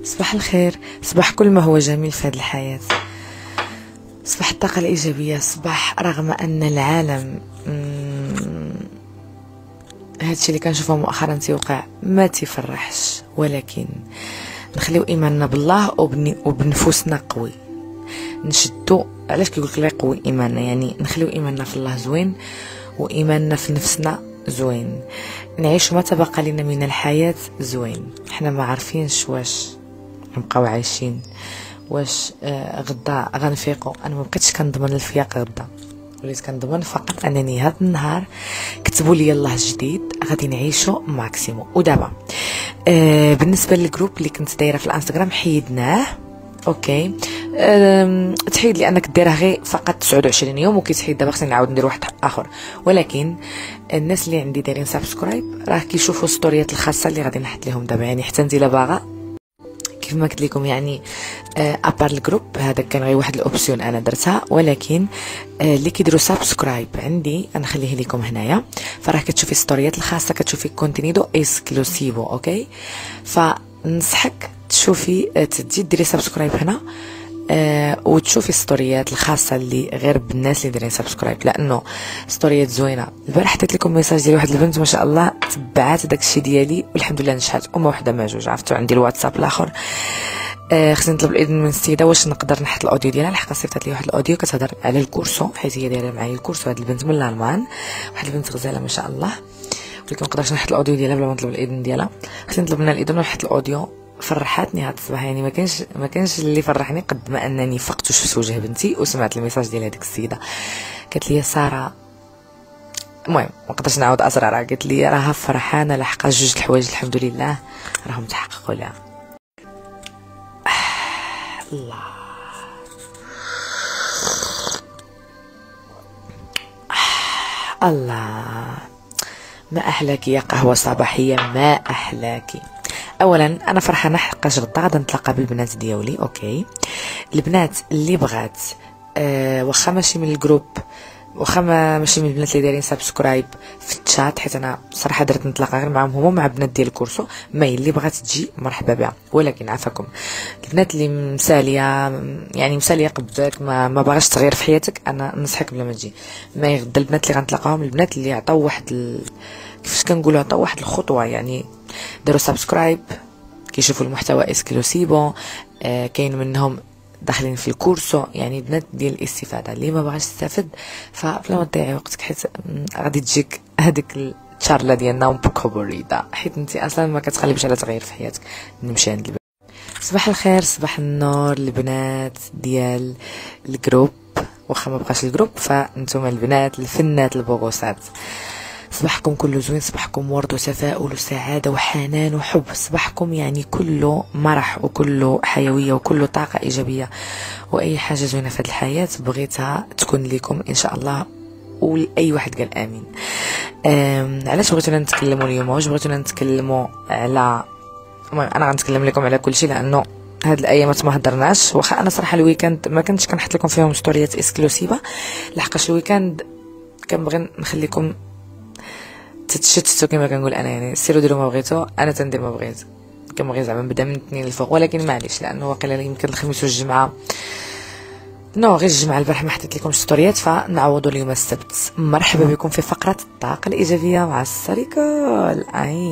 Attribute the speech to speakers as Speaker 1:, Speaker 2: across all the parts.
Speaker 1: صباح الخير، صباح كل ما هو جميل في هذه الحياة، صباح الطاقة الإيجابية، صباح رغم أن العالم هادشي اللي كنشوفه مؤخرا تيوقع ما تيفرحش، ولكن نخليو إيماننا بالله وبنفوسنا قوي، نشدو. علاش كيقولك الله يقوي إيماننا؟ يعني نخليو إيماننا في الله زوين وإيماننا في نفسنا زوين، نعيش ما تبقى لنا من الحياة زوين. حنا ما عارفينش واش نبقاو عايشين، واش غدا غنفيقو. انا ما بقيتش كنضمن الفياق غدا، وليت كنضمن فقط انني هذا النهار كتبوا لي الله جديد غادي نعيشو ماكسيموم. ودابا بالنسبه للجروب اللي كنت دايره في الانستغرام حيدناه، اوكي. تحيد لانك ديرها غير فقط 29 يوم وكيتحيد. دابا خصني نعاود ندير واحد اخر، ولكن الناس اللي عندي دايرين سبسكرايب راه كيشوفوا ستوريات الخاصه اللي غادي نحط لهم دابا. يعني حتى انت الا باغا كيف ما قلت لكم، يعني ابار الجروب هذا كان غير واحد الاوبسيون انا درتها، ولكن اللي كيديروا سبسكرايب عندي انا نخليه لكم هنايا، فراه كتشوفي ستوريات الخاصه، كتشوفي كونتينيدو اكسكلوسيفو. اوكي، فنصحك تشوفي تجي ديري سبسكرايب هنا وتشوفي الستوريات الخاصه اللي غير بالناس اللي دايرين سبسكرايب، لانه ستوريات زوينه. البارح حطيت لكم ميساج ديال واحد البنت ما شاء الله تبعات داكشي ديالي والحمد لله نجحت، وما وحده ما جوج. عرفتوا عندي الواتساب الاخر، خصني نطلب الاذن من السيده واش نقدر نحط الاوديو ديالها، لحق صيفطت لي واحد الاوديو كتهضر على الكورسو، حيت هي دايره معايا الكورسو. هاد البنت من الالمان، واحد البنت غزاله ما شاء الله، ولكن ما نقدرش نحط الاوديو ديالها بلا ما نطلب الاذن ديالها. خصني نطلب منها الاذن ونحط الاوديو. فرحتني هاد الصباح، يعني ما كانش اللي فرحني قد ما انني فقت وشفت وجه بنتي وسمعت الميساج ديال هذيك السيده. قالت لي ساره، المهم ما نقدرش نعاود اسرارها، قالت لي راها فرحانه لحقا جوج الحوايج الحمد لله راهم تحققوا لها. الله الله، ما احلاك يا قهوه صباحيه، ما احلاك. اولا انا فرحانه حقاش غدا غادي نتلاقى بالبنات ديالي. اوكي، البنات اللي بغات واخا ماشي من الجروب، واخا ماشي من البنات اللي دايرين سبسكرايب في الشات، حيت انا صراحه درت نتلاقى غير معهم هما مع بنات ديال الكورسو، ما اللي بغات تجي مرحبا بها. ولكن عافاكم البنات اللي مساليه، يعني مساليه قدك، ما باغاش تغير في حياتك، انا نصحك بلا ما تجي. ما غدا البنات اللي غنتلاقاهم البنات اللي عطاو واحد كيفاش كنقولوا عطاو واحد الخطوه، يعني داروا سبسكرايب، كيشوفوا المحتوى اكسكلوسيفو، كاين منهم داخلين في الكورسو، يعني بنات ديال الاستفاده. اللي ما بغاش تستافد فبلا ما تضيعي وقتك، حيت غادي تجيك هذيك التشارله ديالنا بوكو بريده، حيت انت اصلا ما كتقلبش على تغيير في حياتك. نمشي عند البنات. صباح الخير، صباح النور البنات ديال الجروب، واخا ما بقاش الجروب فانتم البنات الفنات البوغوسات. صباحكم كله زوين، صباحكم ورد وتفاؤل وسعادة وحنان وحب، صباحكم يعني كله مرح وكله حيوية وكله طاقة إيجابية، وأي حاجة زوينة في هذه الحياة بغيتها تكون لكم إن شاء الله، ولأي واحد قال آمين. علاش بغيتونا نتكلموا اليوم؟ واش بغيتونا نتكلموا على، أنا غنتكلم لكم على كل شيء، لأنه هاد الايامات ما هضرناش. واخا انا صراحه الويكاند ما كنتش كنحط لكم فيهم ستوريات اكسكلوسيفه، لحقاش الويكاند كنبغي نخليكم تتشتتوا كما كنقول انا، يعني سيروا ديروا ما بغيتو، انا تندير ما بغيت، كنبغي زعما نبدا من الاثنين للفوق. ولكن معليش، لانه واقيلا يمكن الخميس والجمعه غير الجمعه البارح ما حطيت لكم ستوريات، فنعوضوا اليوم السبت. مرحبا بكم في فقره الطاقه الايجابيه مع السريكول.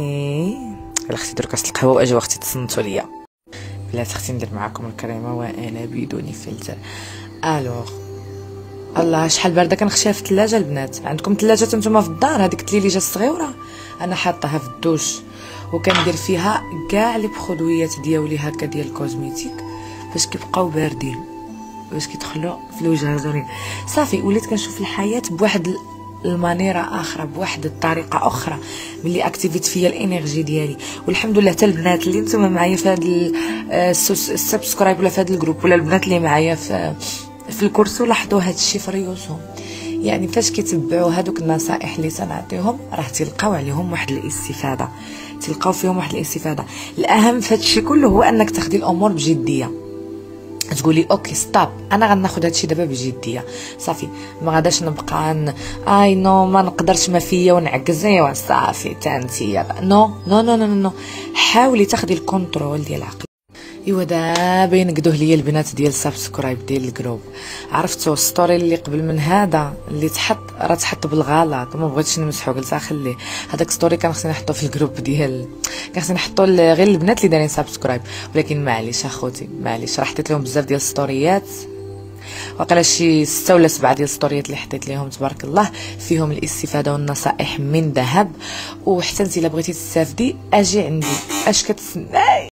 Speaker 1: يلا اختي درك كاس القهوه واجي وقتي تصنتوا ليا. بلاتي اختي ندير معكم الكريمه وانا بدون فلتر. الوغ الله شحال بارده كنخشيها في الثلاجه. البنات عندكم ثلاجه نتوما في الدار؟ هذيك التليليجه الصغيره انا حاطاها في الدوش، وكندير فيها كاع لي برودويات ديالي هكا ديال الكوزميتيك باش كيبقاو باردين، باش كيدخلوا في الوجه زوينين. صافي وليت كنشوف الحياه بواحد المانيره اخرى، بواحد الطريقه اخرى، ملي اكتيفيت فيا الانرجي ديالي. والحمد لله حتى البنات اللي نتوما معايا في هذا السبسكرايب ولا في هذا الجروب، ولا البنات اللي معايا في الكورسو لاحظوا هذا الشيء في ريوسهم. يعني فاش كيتبعوا هذوك النصائح اللي تنعطيهم راه تلقاو عليهم واحد الاستفاده، تلقاو فيهم واحد الاستفاده. الاهم في هذا الشيء كله هو انك تاخدي الامور بجديه، تقولي اوكي ستوب، انا غناخذ هادشي دابا بجديه. صافي ما غاداش نبقى اي نو ما نقدرش ما فيا ونعكز ايوا صافي تانتي نو نو نو نو نو. حاولي تاخدي الكنترول ديال عقلك، ايوا دابا ينقدوه ليا البنات ديال سبسكرايب ديال الجروب. عرفتوا الستوري اللي قبل من هذا اللي تحط بالغلط وما بغيتش نمسحو، قلت خليه هذاك ستوري كان خصني نحطو في الجروب ديال، كان خصني نحطو غير البنات اللي دايرين سبسكرايب، ولكن معليش اخوتي معليش، راه حطيت لهم بزاف ديال الستوريات، وقيلا شي 6 ولا 7 ديال الستوريات اللي حطيت لهم تبارك الله فيهم الاستفاده والنصائح من ذهب. وحتى انت الا بغيتي تستافدي اجي عندي، اش كتسناي؟